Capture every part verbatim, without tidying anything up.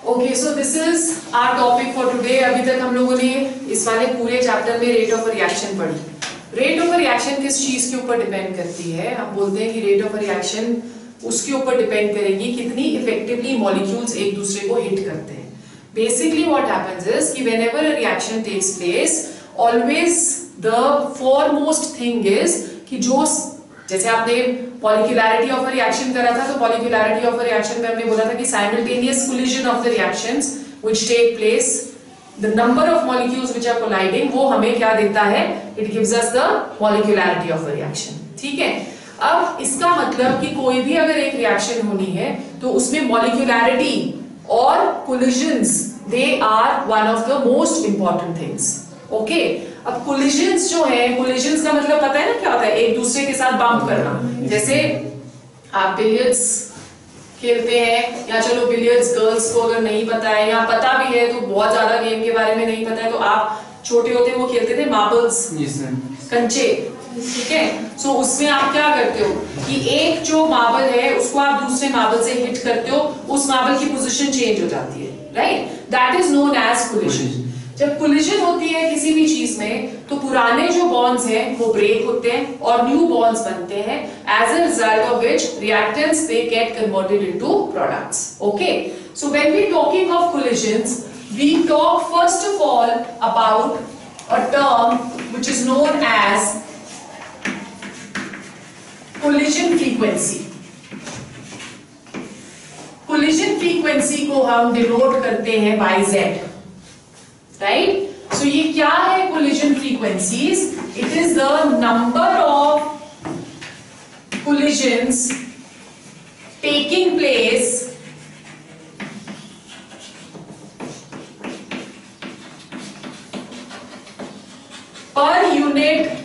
Okay, so this is our topic for today. अभी तक हम लोगों ने इस वाले पूरे चैप्टर में रेट ऑफ रिएक्शन पढ़ी। रेट ऑफ रिएक्शन किस चीज के ऊपर डिपेंड करती है? हम बोलते हैं कि रेट ऑफ रिएक्शन उसके ऊपर डिपेंड करेगी कितनी इफेक्टिवली मॉलिक्यूल्स एक दूसरे को हिट करते हैं। बेसिकली व्हाट हैपेंस इज कि whenever a reaction takes place, always the foremost thing is कि जो, जैसे आपने मॉलिक्यूलैरिटी ऑफ अ रिएक्शन करा था, तो मॉलिक्यूलैरिटी ऑफ अ रिएक्शन में हमने बोला था कि simultaneous collision of the reactions which take place, the number of molecules which are colliding, वो हमें क्या देता है? It gives us the molecularity of a reaction. ठीक है, अब इसका मतलब कि कोई भी अगर एक रिएक्शन होनी है तो उसमें मॉलिक्यूलैरिटी और collisions, they are one of the most important things. Okay, अब कोलिजंस जो है, कोलिजंस का मतलब पता है ना क्या होता है? एक दूसरे के साथ बम्प करना। जैसे आप बिलियर्ड्स खेलते हैं, या चलो बिलियर्ड्स गर्ल्स को अगर नहीं पता है या पता भी है तो बहुत ज्यादा गेम के बारे में नहीं पता है, तो आप छोटे होते वो खेलते थे मार्बल्स, कंचे। ठीक है, सो so, उसमें आप क्या करते हो कि एक जो मार्बल है उसको आप दूसरे मार्बल से हिट करते हो, उस मार्बल की पोजीशन चेंज हो जाती है, right? That is known as collision. जब कोलिजन होती है किसी भी चीज में, तो पुराने जो बॉन्ड्स हैं वो ब्रेक होते हैं और न्यू बॉन्ड्स बनते हैं, as a result of which reactants they get converted into products. Okay, so when we talking of collisions, we talk first of all about a term which is known as collision frequency. Collision frequency को हम denote करते हैं bye Z, right? सो ये क्या है collision frequencies? It is the number of collisions taking place per unit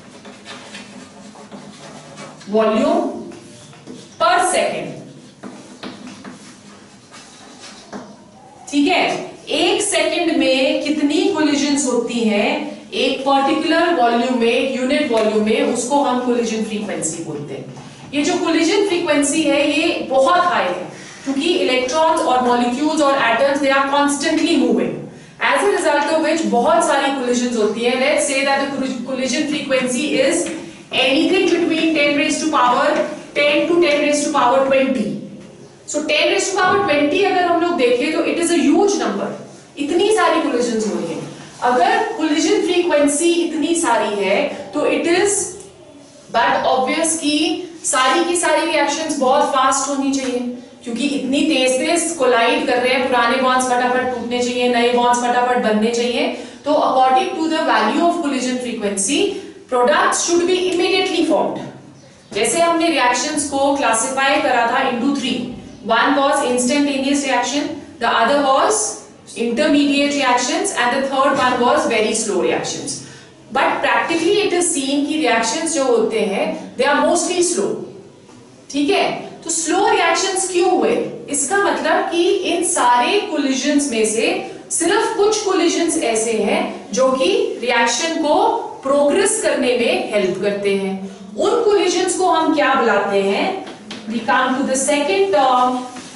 volume per second. ठीक है, एक सेकंड में कितनी कोलिजन्स होती हैं एक पर्टिकुलर वॉल्यूम में, यूनिट वॉल्यूम में, उसको हम कोलिजन फ्रीक्वेंसी बोलते हैं। ये जो कोलिजन फ्रीक्वेंसी है ये बहुत हाई है, क्योंकि इलेक्ट्रॉन्स और मॉलिक्यूल्स और atoms they are constantly moving, as a result of which बहुत सारी कोलिजन्स होती हैं। Let's say that the collision frequency is anything between ten raise to power ten to ten raise to power twenty. So ten raise to power twenty अगर हम लोग देखें तो it is a huge number, इतनी सारी collisions हो रही हैं। अगर कोलिजन फ्रीक्वेंसी इतनी सारी है तो इट इज बट ऑब्वियस कि सारी की सारी रिएक्शंस बहुत फास्ट होनी चाहिए, क्योंकि इतनी तेज तेज कोलाइड कर रहे हैं, पुराने बॉन्ड्स फटाफट टूटने चाहिए, नए बॉन्ड्स फटाफट बनने चाहिए। तो according to the value of collision frequency, products should be immediately formed. जैसे हमने रिएक्शंस को क्लासिफाई करा था into three, one was instantaneous reaction, the other was intermediate reactions, and the third one was very slow reactions. But practically it is seen कि reactions जो होते हैं they are mostly slow. ठीक है, तो slow reactions क्यों हुए? इसका मतलब कि इन सारे collisions में से सिर्फ कुछ collisions ऐसे हैं जो कि reaction को progress करने में help करते हैं। उन collisions को हम क्या बुलाते हैं? We come to the second term,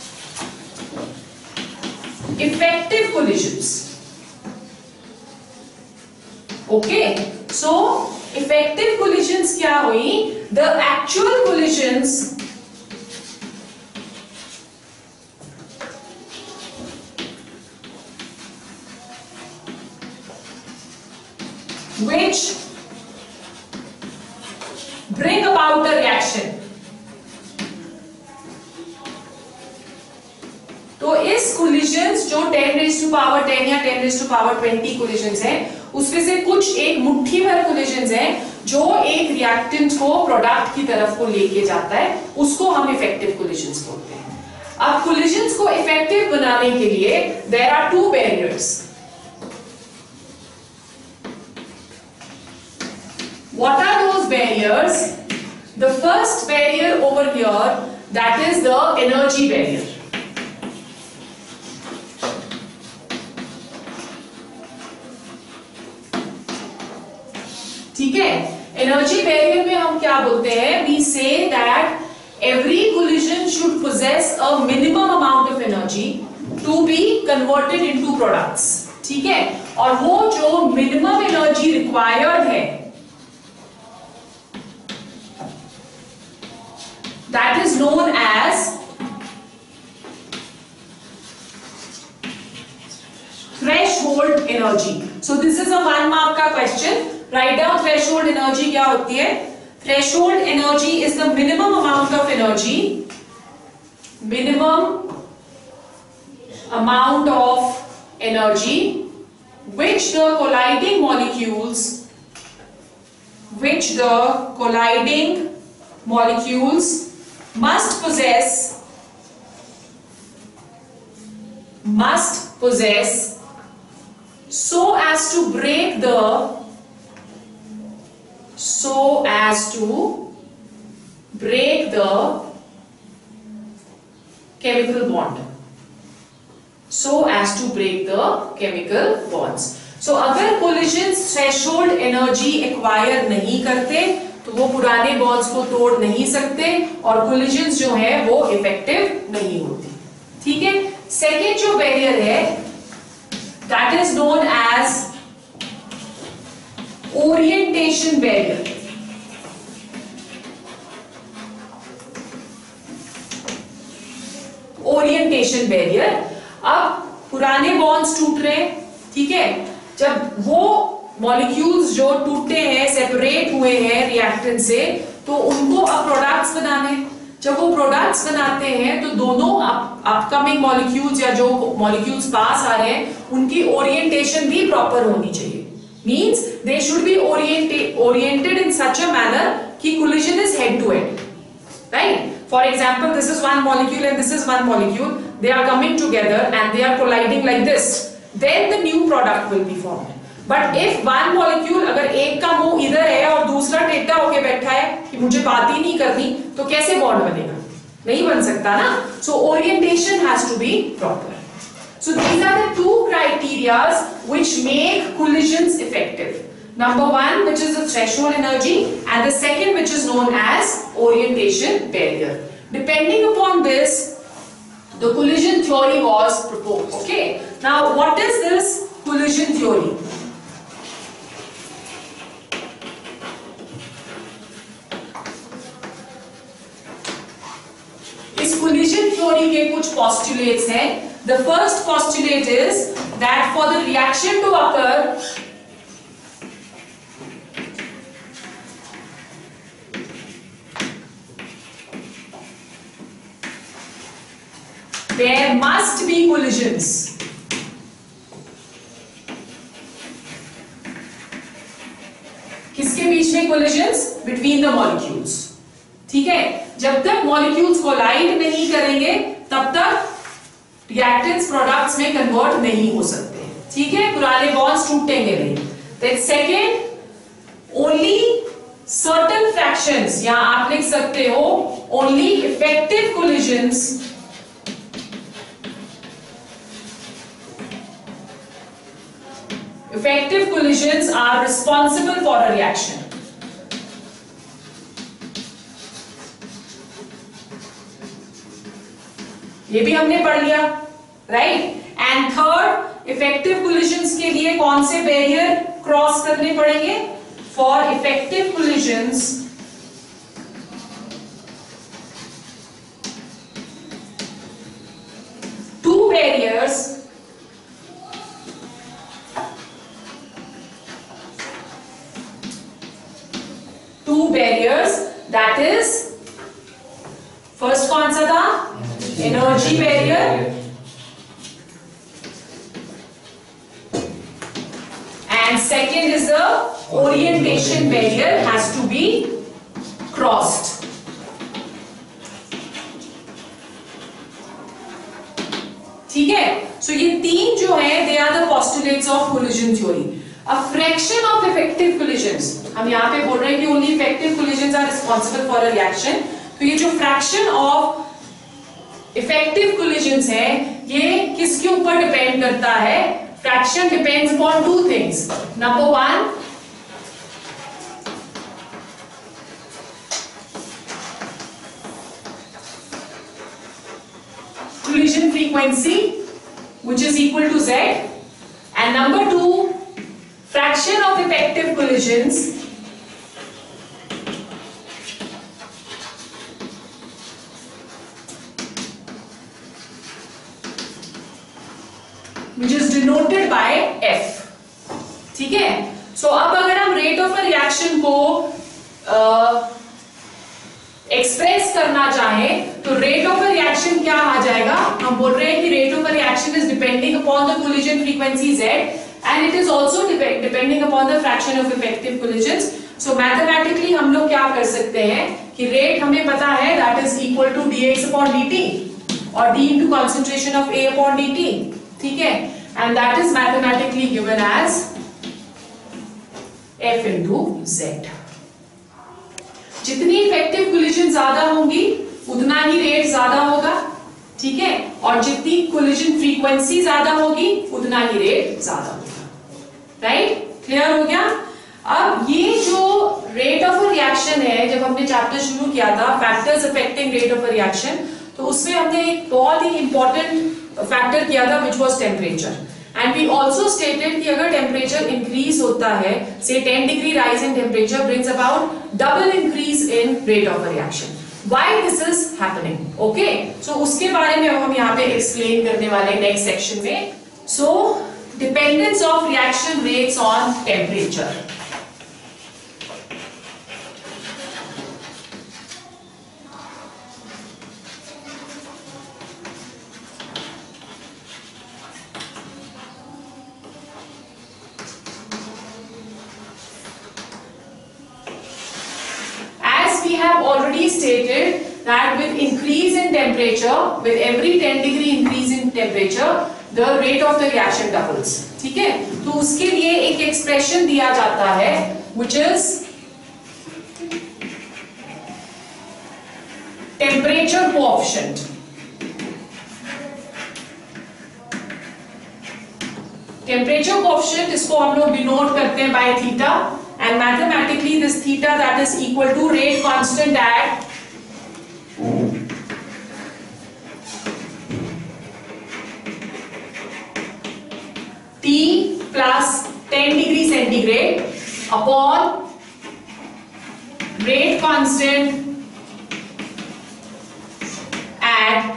effective collisions. Okay, so effective collisions क्या हुई? The actual collisions which bring about a reaction. तो इस कोलिजन्स जो ten raise to power ten या ten raise to power twenty collisions हैं, उसमें से कुछ एक मुट्ठी भर कोलिजन्स हैं जो एक रिएक्टेंट को प्रोडक्ट की तरफ को लेके जाता है, उसको हम इफेक्टिव कोलिजन्स बोलते हैं। अब कोलिजन्स को इफेक्टिव बनाने के लिए there are two barriers. What are those barriers? The first barrier over here, that is the energy barrier. ठीक है, एनर्जी बैरियर में हम क्या बोलते हैं? We say that every collision should possess a minimum amount of energy to be converted into products, ठीक है। और वो जो मिनिमम एनर्जी रिक्वायर्ड है that is known as threshold energy. So this is a one mark का question. Write down threshold energy क्या होती है। Threshold energy is the minimum amount of energy, minimum amount of energy which the colliding molecules which the colliding molecules must possess must possess so as to break the so as to break the chemical bond, so as to break the chemical bonds. So अगर collisions threshold energy acquire नहीं करते तो वो पुराने bonds को तोड़ नहीं सकते और collisions जो है वो effective नहीं होती, ठीक है। Second जो barrier है that is known as orientation barrier. Orientation barrier, अब पुराने बॉन्ड्स टूट रहे हैं, ठीक है। जब वो मॉलिक्यूल्स जो टूटे हैं, सेपरेट हुए हैं रिएक्टेंट से, तो उनको अब प्रोडक्ट्स बनाने हैं। जब वो प्रोडक्ट्स बनाते हैं तो दोनों अपकमिंग मॉलिक्यूल्स या जो मॉलिक्यूल्स पास आ रहे हैं उनकी ओरिएंटेशन भी प्रॉपर होनी चाहिए। Means they should be oriented oriented in such a manner कि collision is head to head, right. For example, this is one molecule and this is one molecule. They are coming together and they are colliding like this. Then the new product will be formed. But if one molecule, अगर एक का मुंह इधर है और दूसरा टेढ़ा होके बैठा है कि मुझे बात ही नहीं करनी, तो कैसे बॉन्ड बनेगा? नहीं बन सकता ना. So orientation has to be proper. So these are the two criteria which make collisions effective. Number one, which is the threshold energy, and the second, which is known as orientation barrier. Depending upon this, the collision theory was proposed. Okay. Now, what is this collision theory? इस collision theory के कुछ postulates हैं. The first postulate is that for the reaction to occur, there must be collisions. किसके बीच में collisions? Between the molecules. ठीक है, जब तक molecules collide नहीं करेंगे तब तक reactants products में convert नहीं हो सकते, ठीक है। पुराने bonds टूटेंगे नहीं। Then second, only certain fractions, या आप लिख सकते हो only effective collisions effective collisions are responsible for a reaction. ये भी हमने पढ़ लिया, right. And third, effective collisions के लिए कौन से बैरियर क्रॉस करने पड़ेंगे? For effective collisions two barriers two barriers, that is first कौन सा था? Energy barrier, and second is the orientation barrier has to be crossed. ठीक है, so ये तीन जो है they are the postulates of collision theory. A fraction of effective collisions, हम यहाँ पे बोल रहे हैं कि only effective collisions are responsible for a reaction. तो ये जो fraction of effective collisions है, ये किसके ऊपर डिपेंड करता है? Fraction depends upon two things. Number one, collision frequency, which is equal to Z, and number two, fraction of effective collisions which is denoted by F. ठीक है, सो so, अब अगर हम रेट ऑफ रिएक्शन को express uh, करना चाहें तो rate of reaction क्या आ जाएगा? हम बोल रहे हैं कि rate of reaction is depending upon the collision frequency Z and it is also depending upon the fraction of effective collisions. So mathematically हम लोग क्या कर सकते हैं कि रेट हमें पता है that is equal to dx upon dt और d into concentration of A upon dt. ठीक है, and that is mathematically given as F into Z. जितनी इफेक्टिव कोलिजन ज्यादा होंगी उतना ही रेट ज्यादा होगा. ठीक है, और जितनी कोलिजन फ्रीक्वेंसी ज्यादा होगी उतना ही रेट ज्यादा होगा. राइट, क्लियर हो गया? अब ये जो रेट ऑफ रिएक्शन है, जब हमने चैप्टर शुरू किया था factors affecting rate of reaction, तो उसमें हमने एक बहुत ही इंपॉर्टेंट फैक्टर किया था which was temperature. And we also stated कि अगर टेम्परेचर इंक्रीज होता है, say ten degree rise in temperature brings about double increase in rate of reaction. Why this is happening? Okay, so उसके बारे में हम यहाँ पे एक्सप्लेन करने वाले हैं नेक्स्ट सेक्शन में. So dependence of reaction rates on temperature. We have already stated that with increase in temperature, with every ten degree increase in temperature, the rate of the reaction doubles. ठीक है, तो उसके लिए एक expression दिया जाता है which is temperature coefficient. Temperature coefficient इसको हम लोग डिनोट करते हैं by theta. And mathematically this theta that is equal to rate constant at T plus ten degree centigrade upon rate constant at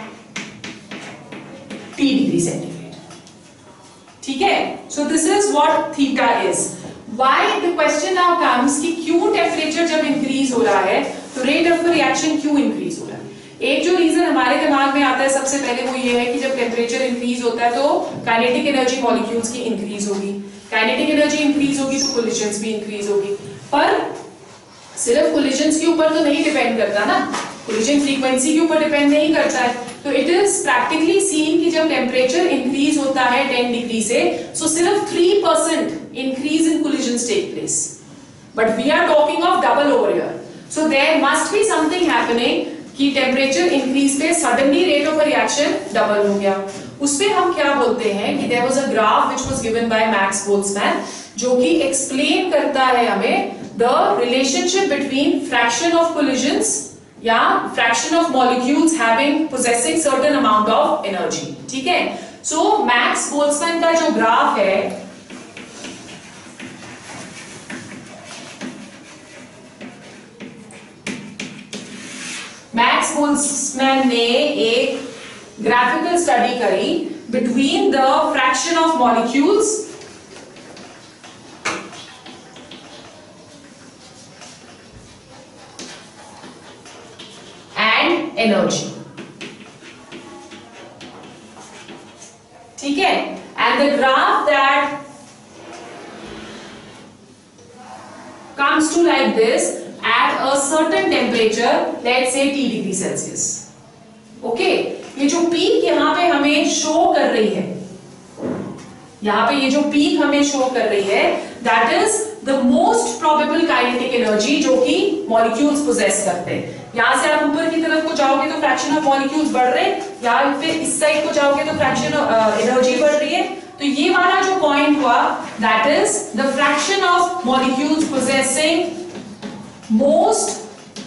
T degree centigrade. ठीक है, so this is what theta is. Why the question now comes कि क्यों temperature जब increase हो रहा है तो rate of reaction क्यों इंक्रीज हो रहा है? एक जो रीजन हमारे दिमाग में आता है सबसे पहले वो ये है कि जब टेम्परेचर इंक्रीज होता है तो काइनेटिक एनर्जी मॉलिक्यूल्स की इंक्रीज होगी. काइनेटिक एनर्जी इंक्रीज होगी तो कोलिजन्स भी इंक्रीज होगी. पर सिर्फ कोलिजन्स के ऊपर तो नहीं डिपेंड करता ना, कोलिजन फ्रीक्वेंसी के ऊपर डिपेंड नहीं करता है. तो इट इज प्रैक्टिकली सीन कि जब टेम्परेचर इंक्रीज होता है टेन डिग्री से, सो so सिर्फ three percent increase in collisions take place, but we are talking of double over here. So there must be something happening कि temperature increase पे suddenly rate of reaction double हो गया. उसपे हम क्या बोलते हैं कि there was a graph which was given by Max Boltzmann जो कि explain करता है हमें the relationship between fraction of collisions या fraction of molecules having possessing certain amount of energy. ठीक है, so Max Boltzmann का जो ग्राफ है मैक्स बोल्ट्जमैन ने एक ग्राफिकल स्टडी करी between the fraction of molecules and energy. ठीक है, and the graph that comes to like this at a certain temperature, let's say T degree Celsius. Okay, ये जो पीक यहाँ पे हमें शो कर रही है, यहाँ पे ये जो पीक हमें शो कर रही है, that is the most probable kinetic energy जो कि molecules possess करते हैं. यहाँ से आप ऊपर की तरफ को जाओगे तो fraction of molecules बढ़ रहे हैं, यहाँ पे इस साइड को जाओगे तो fraction of energy बढ़ रही है. तो ये वाला जो पॉइंट हुआ that is the fraction of molecules possessing most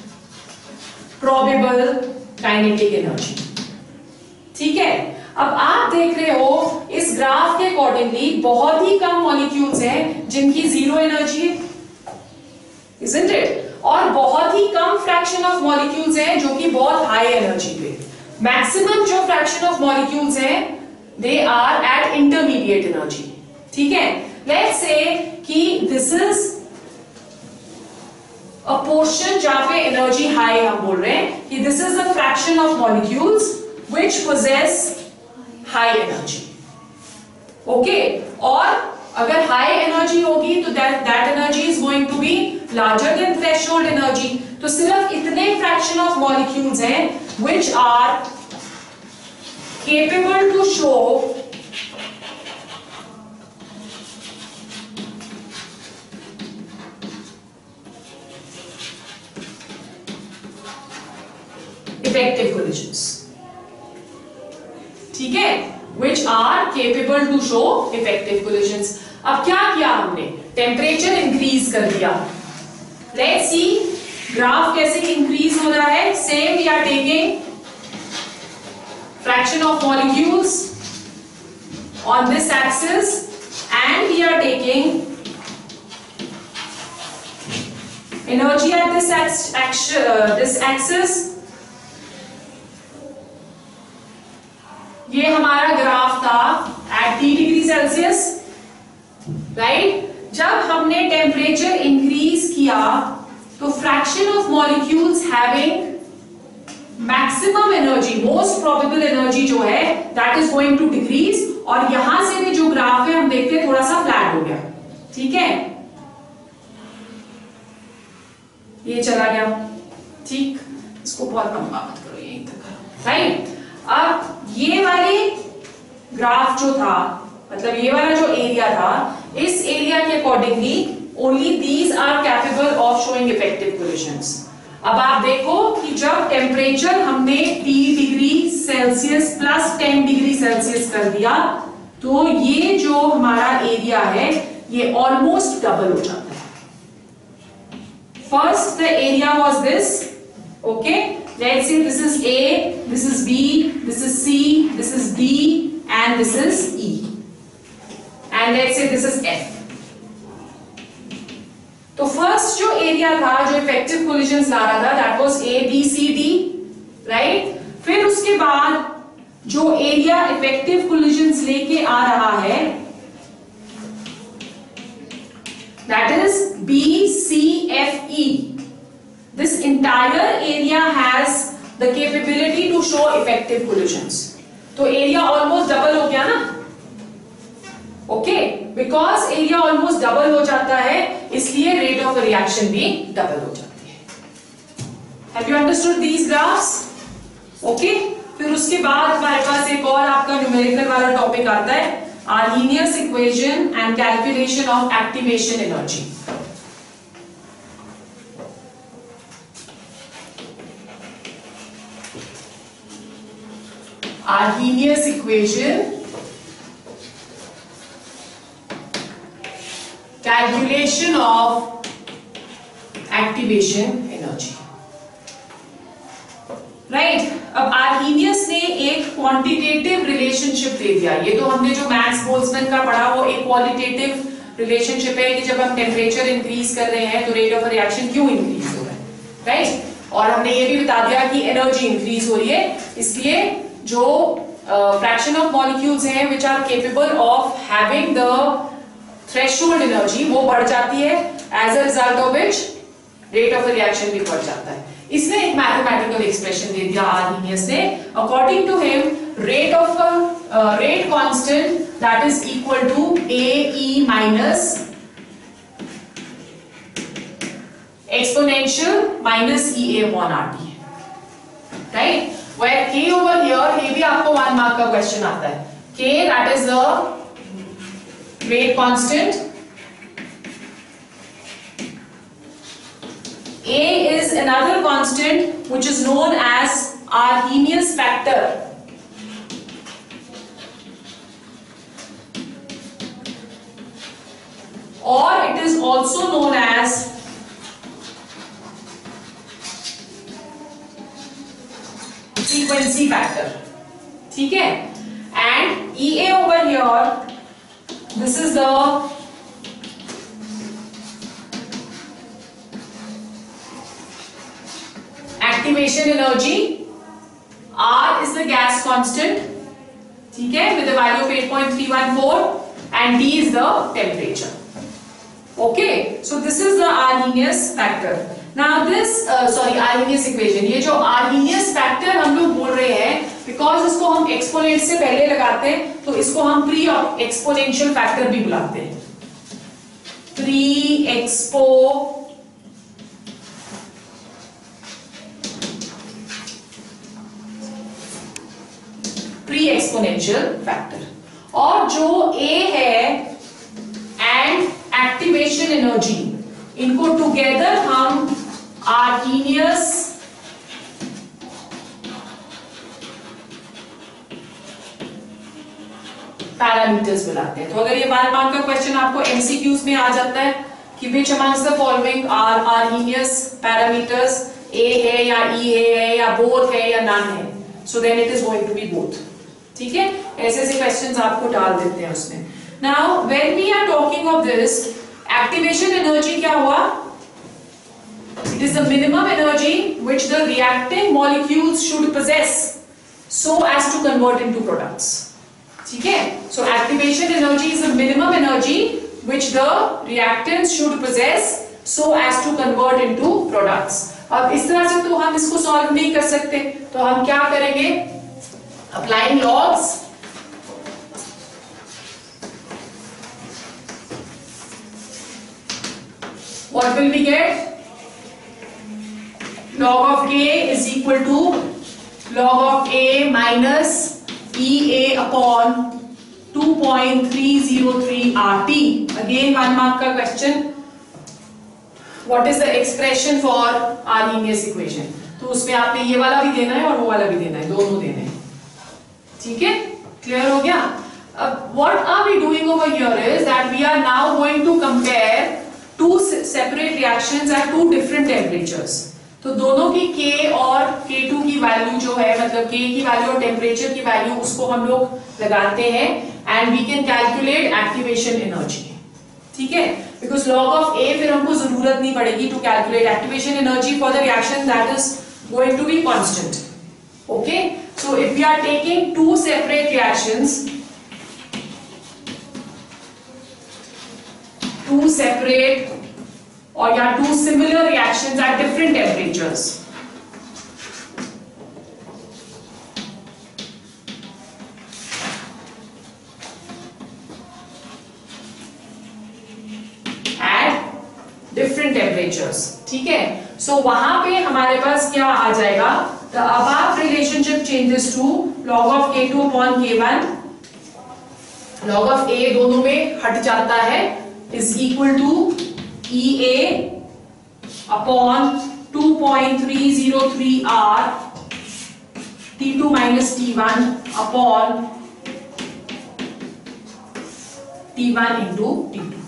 probable kinetic energy. ठीक है, अब आप देख रहे हो ग्राफ के अकॉर्डिंगली बहुत ही कम मॉलिक्यूल्स हैं जिनकी जीरो एनर्जी है, isn't it? और बहुत ही कम फ्रैक्शन ऑफ मॉलिक्यूल्स हैं जो कि बहुत हाई एनर्जी पे। मैक्सिमम जो फ्रैक्शन ऑफ मॉलिक्यूल्स हैं they are at intermediate energy. ठीक है, लेट्स से कि दिस इज अ पोर्शन जहां पे एनर्जी हाई, हम बोल रहे हैं कि this is the fraction of molecules which possess high energy. Okay, और अगर हाई एनर्जी होगी तो that that energy is going to be larger than threshold energy. तो सिर्फ इतने फ्रैक्शन ऑफ मॉलिक्यूल्स हैं which are capable to show effective collisions. ठीक है, which are capable to show effective collisions। अब क्या किया हमने, टेम्परेचर इंक्रीज कर दिया। लेट्स सी ग्राफ कैसे इंक्रीज हो रहा है। Same we are taking fraction of molecules on this axis and we are taking energy at this this axis. ये हमारा ग्राफ था at T degree Celsius, right. जब हमने टेम्परेचर इंक्रीज किया तो fraction of molecules having maximum energy, most probable energy जो है that is going to decrease. और यहां से भी जो ग्राफ है हम देखते हैं थोड़ा सा फ्लैट हो गया। ठीक है, ये चला गया। ठीक, इसको बहुत लंबा मत करो, यहीं तक करो, राइट। अब ये वाले ग्राफ जो था, मतलब ये वाला जो एरिया था, इस एरिया के accordingly only these are capable of showing effective collisions. अब आप देखो कि जब टेम्परेचर हमने T degree Celsius plus ten degree Celsius कर दिया तो ये जो हमारा एरिया है ये ऑलमोस्ट डबल हो जाता है। First the area was this, okay. Let's say this is A, this is B, this is C, this is D, and this is E. And let's say this is F. तो first जो area था जो effective collisions ला रहा था that was A, B, C, D, right. फिर उसके बाद जो एरिया इफेक्टिव कोलिजन्स लेके आ रहा है that is B, C, F, E. This entire area has the capability to show effective collisions. तो एरिया ऑलमोस्ट डबल हो गया ना, okay. Because area almost double हो जाता है इसलिए रेट ऑफ रिएक्शन भी डबल हो जाती है। Have you understood these graphs? Okay, फिर उसके बाद हमारे पास एक और आपका न्यूमेरिकल वाला टॉपिक आता है, Arrhenius equation and calculation of activation energy। Arrhenius equation, calculation of activation energy, right। अब Arrhenius ने एक क्वांटिटेटिव रिलेशनशिप दे दिया। ये तो हमने जो मैक्स बोल्ट्जमैन का पढ़ा वो एक क्वालिटेटिव रिलेशनशिप है कि जब हम टेम्परेचर इंक्रीज कर रहे हैं तो रेट ऑफ रिएक्शन क्यों इंक्रीज हो रहा है, राइट। और हमने ये भी बता दिया कि एनर्जी इंक्रीज हो रही है इसलिए जो फ्रैक्शन ऑफ मॉलिक्यूल्स हैं which are capable of having the threshold energy वो बढ़ जाती है, as a result of which rate of reaction भी बढ़ जाता है। इसने एक मैथमेटिकल एक्सप्रेशन दे दिया आर्हीनियस ने। According to him rate of rate constant that is equal to A e minus exponential minus E A upon R T, right. Where k over here, ये भी आपको वन मार्क का question आता है। K that is the rate constant, A is another constant which is known as Arrhenius factor, or it is also known as frequency factor, ठीक है। and E A over here here this is the activation energy, R is the gas constant, ठीक है, with a value of eight point three one four, and D is the temperature. Okay, so this is the Arrhenius factor. Now this uh, sorry Arrhenius equation, ये जो Arrhenius factor हम लोग बोल रहे हैं because इसको हम एक्सपोनेंट से पहले लगाते हैं तो इसको हम प्री एक्सपोनेंशियल फैक्टर भी बुलाते हैं, pre expo pre exponential factor. और जो A है एंड एक्टिवेशन एनर्जी, इनको टुगेदर हम आर्हीनियस पैरामीटर्स बुलाते हैं। तो अगर ये बार बार का क्वेश्चन आपको एमसीक्यूज में आ जाता है कि which amongst the following are Arrhenius parameters, A है या ई है या बोथ है या नन है, so then it is going to be both. ठीक है, ऐसे ऐसे क्वेश्चंस आपको डाल देते हैं उसमें। Now when we are talking of this activation energy क्या हुआ, it is the minimum energy which the reacting molecules should possess so as to convert into products. ठीक है, so activation energy is the minimum energy which the reactants should possess so as to convert into products. अब इस तरह से तो हम इसको solve नहीं कर सकते, तो हम क्या करेंगे, applying logs, what will we get, log of K is equal to log of A minus E A upon two point three zero three R T. Again one mark का question, what is the expression for Arrhenius equation? तो उसमें आपने ये वाला भी देना है और वो वाला भी देना है, दोनों देने हैं। ठीक है, क्लियर हो गया। अब what are we doing over here is that we are now going to compare two separate reactions at two different temperatures. तो दोनों की K और K टू की वैल्यू जो है, मतलब K की वैल्यू और टेम्परेचर की वैल्यू, उसको हम लोग लगाते हैं and we can calculate activation energy। ठीक है, because log of A फिर हमको जरूरत नहीं पड़ेगी to calculate activation energy for the reaction that is going to be constant। Okay, so if we are taking two separate reactions, two separate or yeah two similar reactions at different temperatures, at different temperatures, ठीक है, so वहां पे हमारे पास क्या आ जाएगा, the above relationship changes to log of K two upon K one, log of A दोनों में हट जाता है, is equal to E A upon two point three zero three R T two minus T one upon T one into T two।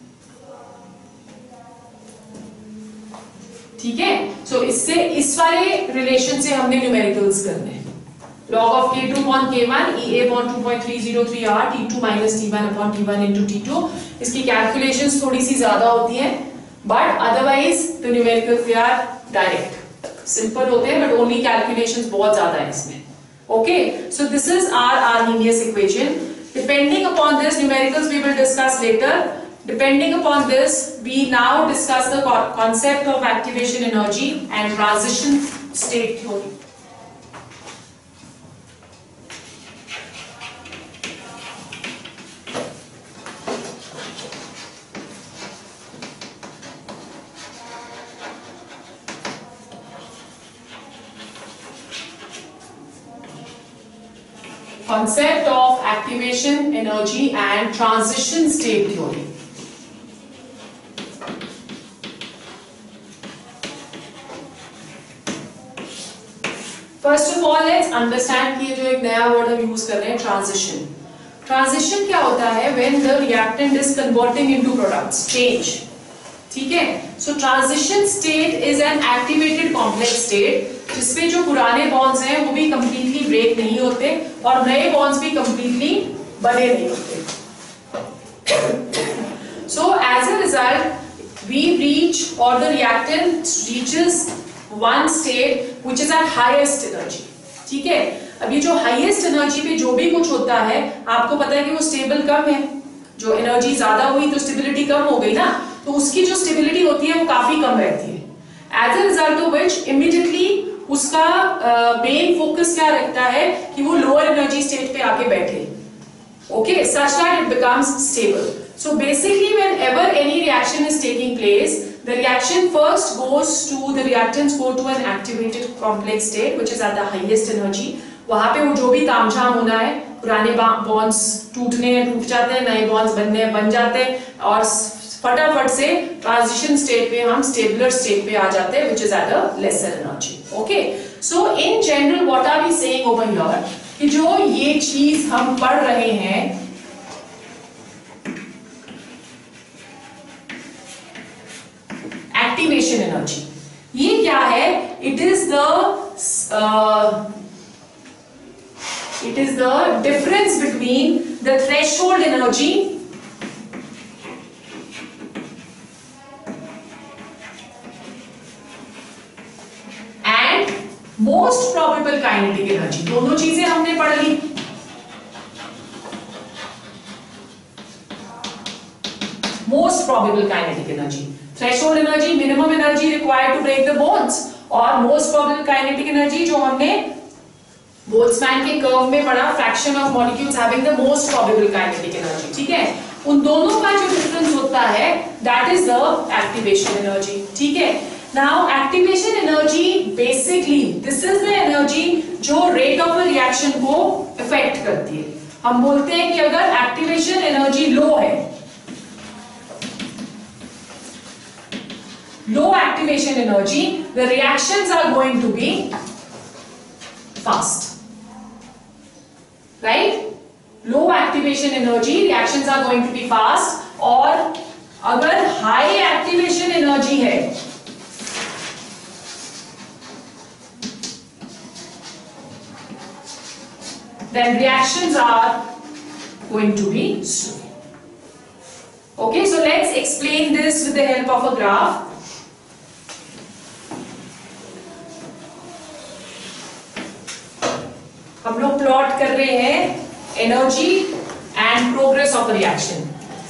ठीक है, सो so, इससे इस वाले रिलेशन से हमने न्यूमेरिकल्स करने हैं, log of K two upon K one E A upon two point three zero three R T two minus T one upon T one into T two। इसकी कैलकुलेशंस थोड़ी सी ज्यादा होती हैं, but otherwise the numericals they are direct, simple होते हैं, but only calculations बहुत ज्यादा है इसमें। Okay, so this is our Arrhenius equation। Depending upon this, numericals we will discuss later. Depending upon this, we now discuss the concept of activation energy and transition state theory. Concept of activation energy and transition state theory. First of all let's understand कि जो एक नया word हम use कर रहे हैं, transition. Transition क्या होता है, when the reactant is converting into products, change. ठीक है, so transition state is an activated complex state जिसमें जो पुराने बॉन्ड्स हैं वो भी कंप्लीटली ब्रेक नहीं होते और नए बॉन्ड्स भी कंप्लीटली बने नहीं होते. So as a result, we reach or the reactant reaches one state which is at highest energy. ठीक है. अभी जो हाईएस्ट एनर्जी पे जो भी कुछ होता है आपको पता है कि वो स्टेबल कम है. जो एनर्जी ज्यादा हुई तो स्टेबिलिटी कम हो गई ना, तो उसकी जो स्टेबिलिटी होती है वो काफी कम रहती है. As a result of which immediately उसका मेन फोकस क्या रखता है कि वो लोअर एनर्जी स्टेट पे आके बैठे. Okay, such that it becomes stable. So basically whenever any reaction is taking place, the reaction first goes to the reactants go to an activated complex state which is at the highest energy. वहां पे वो जो भी तामझाम होना है, पुराने bonds टूटने हैं टूट जाते हैं, नए बॉन्ड्स बनने हैं बन जाते हैं, और फटाफट से ट्रांजिशन स्टेट पे हम स्टेबलर स्टेट पे आ जाते हैं which is at a lesser energy. Okay, so in general what are we saying over here कि जो ये चीज हम पढ़ रहे हैं एक्टिवेशन एनर्जी, ये क्या है? It is the it is the difference between the threshold energy and most probable kinetic energy. दोनों चीजें हमने पढ़ ली. Most probable kinetic energy, threshold energy, minimum energy required to break the bonds, और most probable kinetic energy जो हमने Boltzmann के curve में पढ़ा, fraction of molecules having the most probable kinetic energy. ठीक है, उन दोनों का जो डिफरेंस होता है that is the activation energy. ठीक है. Now activation energy basically this is the energy जो रेट ऑफ रिएक्शन को इफेक्ट करती है. हम बोलते हैं कि अगर एक्टिवेशन एनर्जी लो है, low activation energy, the reactions are going to be fast, right? Low activation energy, reactions are going to be fast. और अगर high activation energy है then reactions are going to be slow. Okay, so let's explain this with the help of a graph. हम लोग plot कर रहे हैं energy and progress of reaction.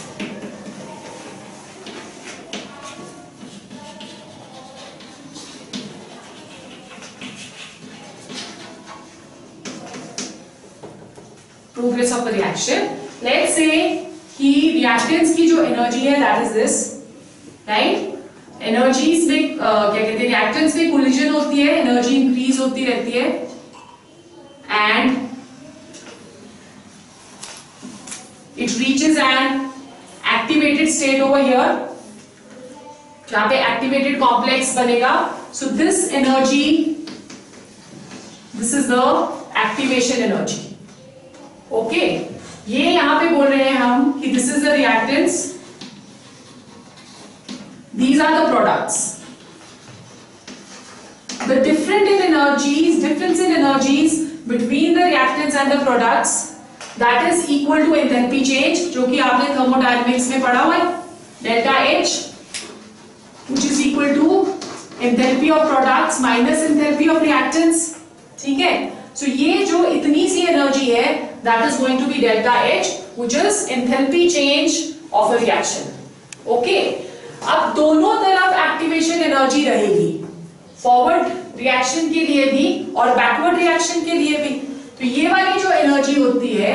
Progress of reaction. Let's say कि reactants की जो energy है that is this, right? Energies में uh, क्या कहते हैं, रिएक्टेंट्स में कोलिजन होती है, एनर्जी इंक्रीज होती रहती है, and it reaches an activated state over here जहां पे activated complex बनेगा. So this energy, this is the activation energy. Okay, ये यहां पे बोल रहे हैं हम कि this is the reactants, these are the products. The different in energies, difference in energies between the reactants and the products, that is equal to enthalpy change, जो कि आपने thermodynamics में पढ़ा हुआ है, delta H, which is equal to enthalpy of products minus enthalpy of reactants. ठीक है. So ये जो इतनी सी एनर्जी है that is going to be delta H, which is enthalpy change of a reaction. Okay. अब दोनों तरफ एक्टिवेशन एनर्जी रहेगी, फॉरवर्ड रिएक्शन के लिए भी और बैकवर्ड रिएक्शन के लिए भी. तो ये वाली जो एनर्जी होती है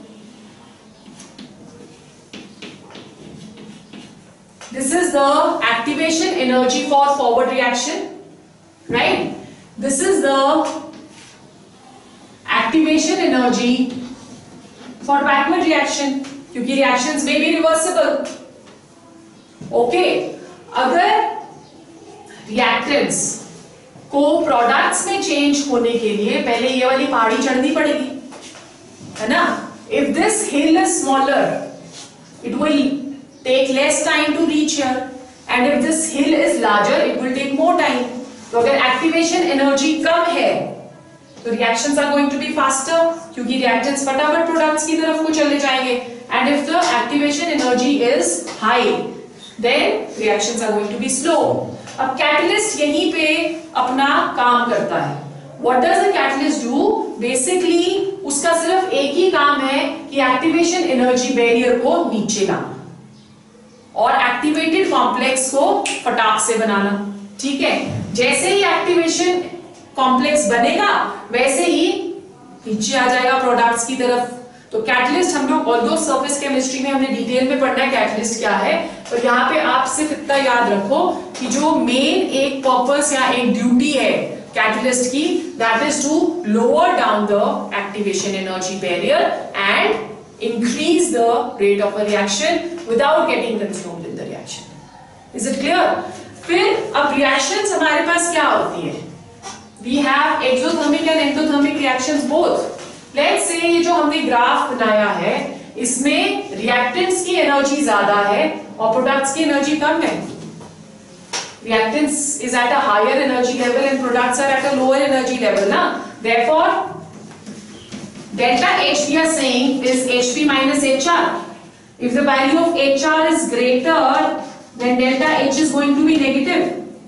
this is the activation energy for forward reaction, right? This is the activation energy for backward reaction, क्योंकि रिएक्शंस में भी रिवर्सिबल. ओके, अगर रिएक्टेंट्स को प्रोडक्ट्स में चेंज होने के लिए पहले ये वाली पहाड़ी चढ़नी पड़ेगी, है ना? If this hill is smaller it will take less time to reach here, and if this hill is larger it will take more time. तो अगर एक्टिवेशन एनर्जी कम है तो reactions are going to be faster क्योंकि reactants फटाफट products की तरफ को चले जाएंगे and if the activation energy is high then reactions are going to be slow. अब कैटलिस्ट यहीं पे अपना काम करता है। What does the catalyst do? Basically उसका सिर्फ एक ही काम है कि एक्टिवेशन एनर्जी बैरियर को नीचे लाना और एक्टिवेटेड कॉम्प्लेक्स को फटाक से बनाना। ठीक है, जैसे ही एक्टिवेशन कॉम्प्लेक्स बनेगा वैसे ही नीचे आ जाएगा प्रोडक्ट्स की तरफ। तो कैटलिस्ट हम लोग ऑल्दो सरफेस केमिस्ट्री में हमने डिटेल में पढ़ना है कैटलिस्ट क्या है, पर यहाँ पे आप सिर्फ इतना याद रखो कि जो मेन एक पर्पस या एक ड्यूटी है कैटलिस्ट की, that is to lower down the activation energy barrier and increase the rate of a reaction without getting consumed in the reaction. Is it clear? फिर अब रिएक्शंस हमारे पास क्या होती है? We have exothermic and endothermic reactions both. Let's say ये जो हमने graph बनाया है इसमें रिएक्टेंट्स की एनर्जी ज्यादा है और प्रोडक्ट्स की एनर्जी कम है। Reactants is at a higher energy level and products are at a lower energy level, ना? Therefore, delta H we are saying is H P minus H R. If the value of H R is greater, then delta H is going to be negative.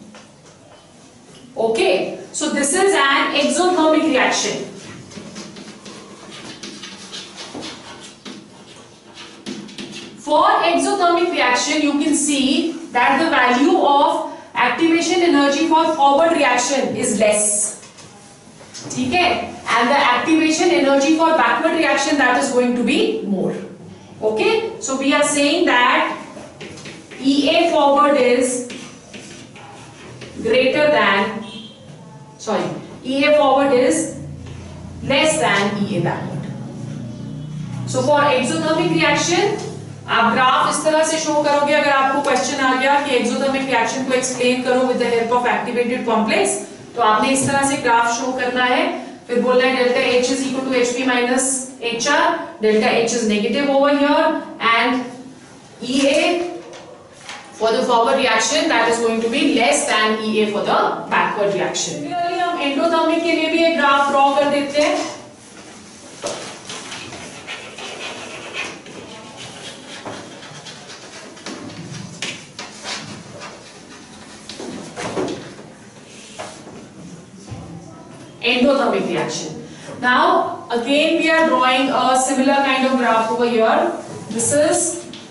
Okay. So this is an exothermic reaction. For exothermic reaction, you can see that the value of activation energy for forward reaction is less. ठीक है? And the activation energy for backward reaction that is going to be more. Okay? So we are saying that E A forward is greater than Sorry, E A forward is less than E A backward. So for exothermic reaction, आप graph इस तरह से show करोगे। अगर आपको question आ गया कि एक्सोथर्मिक रिएक्शन को एक्सप्लेन करो with the help of activated complex, तो आपने इस तरह से ग्राफ शो करना है। फिर बोलना है delta H is equal to H P minus H R, delta H is negative over here and E A for the forward reaction that is going to be less than E A for the backward reaction. Similarly, हम endothermic के लिए भी एक graph draw कर देते हैं। Endothermic reaction. Now again we are drawing a similar kind of graph over here. This is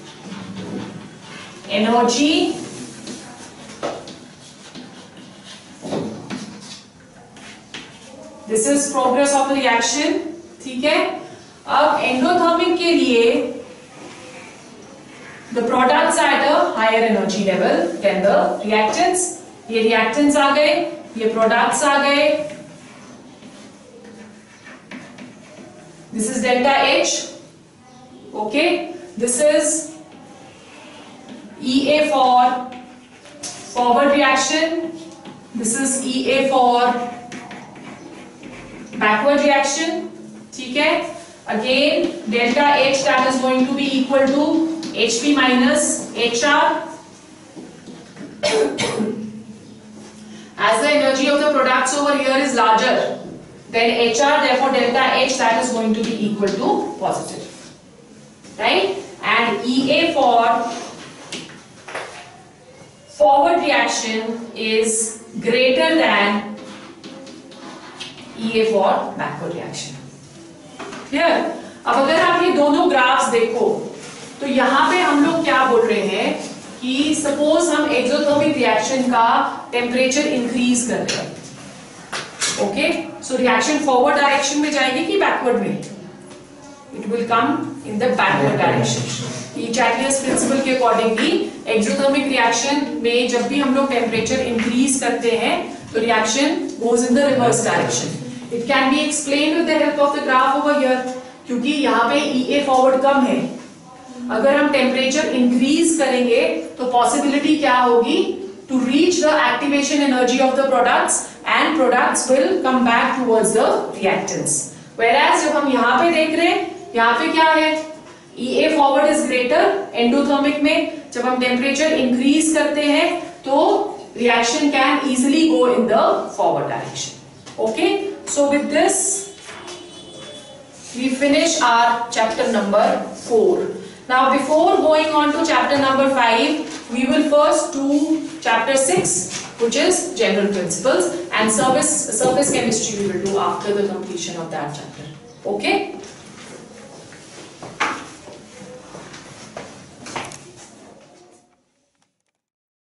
energy this is progress of the reaction. ठीक है, अब एंडोथर्मिक के लिए the products are at a higher energy level than the reactants. ये reactants आ गए, ये products आ गए. This is delta H. Okay, this is E A for forward reaction. This is E A for backward reaction. ठीक है, again delta H that is going to be equal to H P minus H R. As the energy of the products over here is larger than H R, therefore delta H that is going to be equal to positive, right? And E A for forward reaction is greater than E A for backward reaction. Clear? अब अगर आप ये दोनों graphs देखो तो यहाँ पे हम लोग क्या बोल रहे हैं कि सपोज हम एक्सोथर्मिक रिएक्शन का टेम्परेचर इंक्रीज कर रहे हैं. Okay, so reaction forward direction में जाएगी कि बैकवर्ड में? It will come in the backward direction. Chatelier's principle के अकॉर्डिंगली एक्सोथर्मिक रिएक्शन में जब भी हम लोग टेम्परेचर इंक्रीज करते हैं तो reaction goes in the reverse direction. It can be explained with the help of the graph over here, क्योंकि यहाँ पे E A फॉरवर्ड कम है. अगर हम टेम्परेचर इंक्रीज करेंगे तो पॉसिबिलिटी क्या होगी? To reach the activation energy of the products and products will come back towards the reactants. Whereas जब हम यहाँ पे देख रहे हैं, यहाँ पे क्या है? E A forward is greater. Endothermic में जब हम टेम्परेचर इंक्रीज करते हैं तो reaction can easily go in the forward direction. Okay, so with this we finish our chapter number four. Now before going on to chapter number five, we will first do chapter six, which is general principles, and service surface chemistry we will do after the completion of that chapter. Okay,